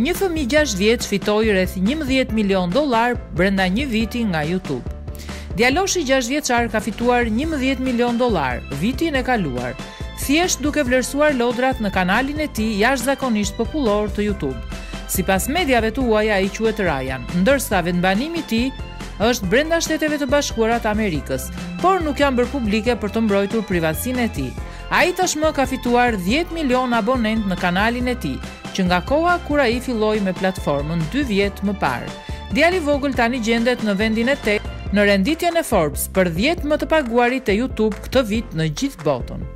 Një fëmijë 6 vjeç fitoi rreth $11 milion brenda një viti nga YouTube. Djaloshi 6 vjeçar ka fituar $11 milion vitin e kaluar, thjesht duke vlerësuar lodrat në kanalin e tij jashtëzakonisht popullor të YouTube. Sipas mediave të huaja ai quhet Ryan, ndërsa vendbanimi i tij është brenda Shteteve të Bashkuara të Amerikës, por nuk janë bërë publike për të mbrojtur privatësinë e tij. Ai tashmë ka fituar 10 milion abonent në kanalin e tij, që nga koha kur ai filloi me platformën 2 vjet më parë. Djali i vogël tani gjendet në vendin e 8 në renditjen e Forbes për 10 më të paguarit e YouTube këtë vit në gjithë botën.